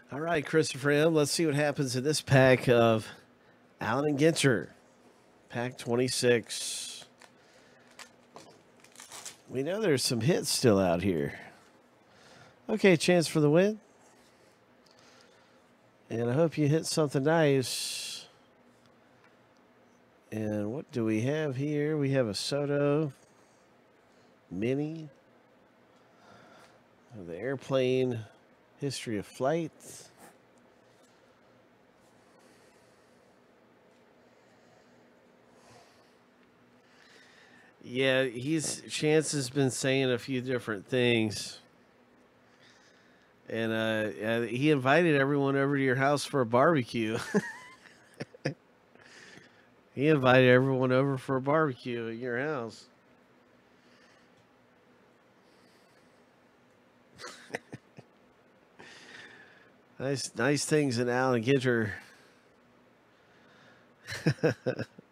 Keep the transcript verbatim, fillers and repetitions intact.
All right, Christopher M. Let's see what happens in this pack of Allen and Ginter. Pack twenty-six. We know there's some hits still out here. Okay, chance for the win. And I hope you hit something nice. And what do we have here? We have a Soto Mini. The airplane history of flight. Yeah, he's Chance has been saying a few different things. And uh, uh, he invited everyone over to your house for a barbecue. He invited everyone over for a barbecue at your house. Nice, nice things in Allen Ginter.